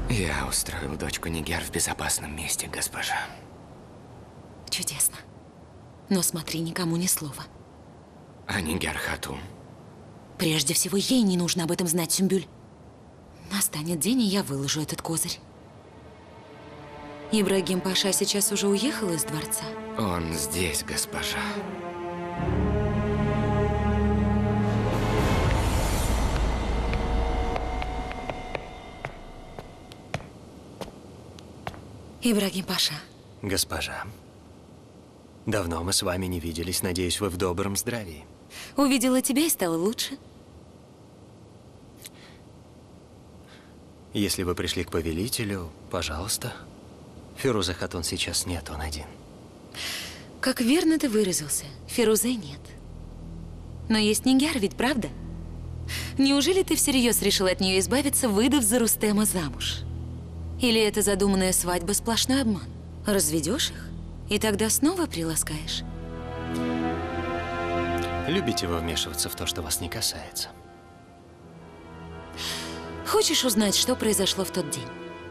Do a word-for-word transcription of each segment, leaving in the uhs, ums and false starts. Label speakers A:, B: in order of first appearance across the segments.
A: Я устроил дочку Нигер в безопасном месте, госпожа.
B: Чудесно. Но смотри, никому ни слова.
A: А Нигер Хатун?
B: Прежде всего, ей не нужно об этом знать, Сюмбюль. Настанет день, и я выложу этот козырь. Ибрагим Паша сейчас уже уехал из дворца?
A: Он здесь, госпожа.
B: Ибрагим Паша.
C: Госпожа, давно мы с вами не виделись. Надеюсь, вы в добром здравии.
B: Увидела тебя и стало лучше.
C: Если вы пришли к повелителю, пожалуйста. Фируза Хатун сейчас нет, он один.
B: Как верно ты выразился. Фирузе нет. Но есть Нигер, ведь правда? Неужели ты всерьез решил от нее избавиться, выдав за Рустема замуж? Или это задуманная свадьба сплошной обман? Разведешь их, и тогда снова приласкаешь?
C: Любите вы вмешиваться в то, что вас не касается?
B: Хочешь узнать, что произошло в тот день?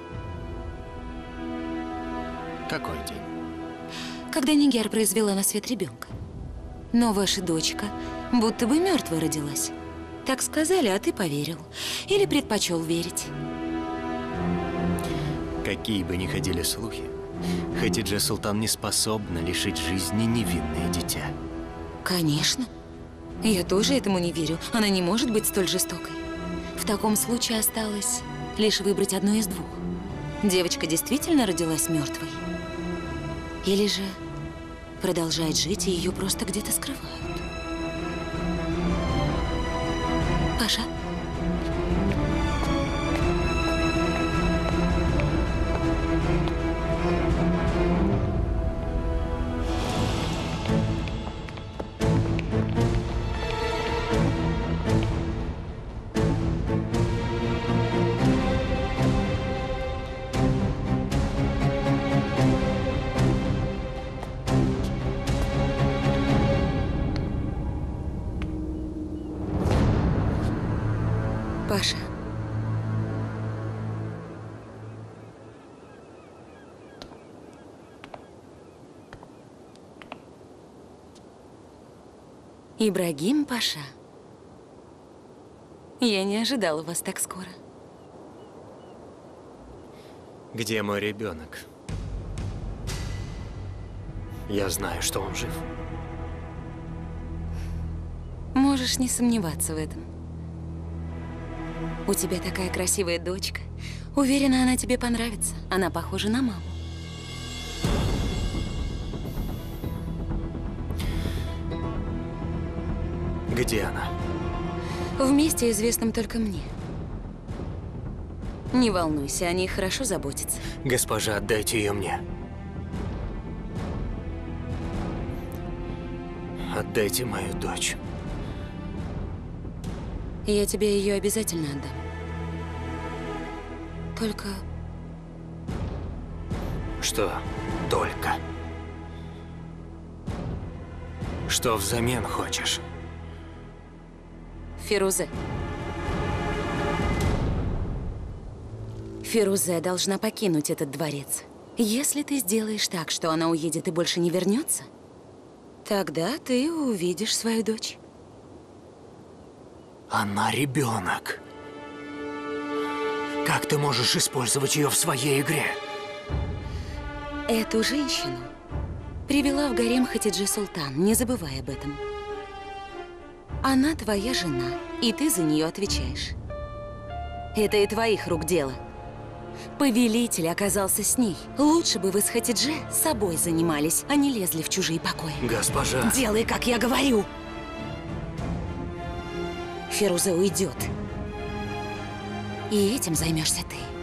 C: Какой день?
B: Когда Нигер произвела на свет ребенка. Но ваша дочка будто бы мертвой родилась. Так сказали, а ты поверил. Или предпочел верить.
C: Какие бы ни ходили слухи, Хатидже Султан не способна лишить жизни невинное дитя.
B: Конечно. Я тоже этому не верю. Она не может быть столь жестокой. В таком случае осталось лишь выбрать одно из двух. Девочка действительно родилась мертвой? Или же продолжает жить, и ее просто где-то скрывают? Паша? Паша. Ибрагим Паша. Я не ожидала вас так скоро.
C: Где мой ребенок? Я знаю, что он жив.
B: Можешь не сомневаться в этом. У тебя такая красивая дочка. Уверена, она тебе понравится. Она похожа на маму.
C: Где она?
B: В месте, известном только мне. Не волнуйся, о ней хорошо заботятся.
C: Госпожа, отдайте ее мне. Отдайте мою дочь.
B: Я тебе ее обязательно отдам. Только...
C: Что только? Что взамен хочешь?
B: Фирузе. Фирузе должна покинуть этот дворец. Если ты сделаешь так, что она уедет и больше не вернется, тогда ты увидишь свою дочь.
C: Она ребенок. Как ты можешь использовать ее в своей игре?
B: Эту женщину привела в гарем Хатидже Султан, не забывай об этом. Она твоя жена, и ты за нее отвечаешь. Это и твоих рук дело. Повелитель оказался с ней. Лучше бы вы с Хатидже собой занимались, а не лезли в чужие покои.
C: Госпожа.
B: Делай, как я говорю. Фирузе уйдет. И этим займешься ты.